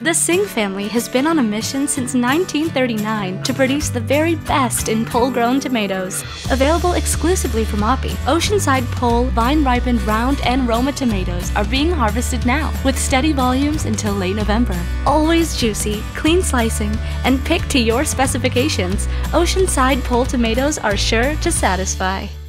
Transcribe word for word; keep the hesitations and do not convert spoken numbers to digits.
The Singh family has been on a mission since nineteen thirty-nine to produce the very best in pole-grown tomatoes. Available exclusively from Oppy, Oceanside Pole vine-ripened round and Roma tomatoes are being harvested now, with steady volumes until late November. Always juicy, clean slicing, and picked to your specifications, Oceanside Pole tomatoes are sure to satisfy.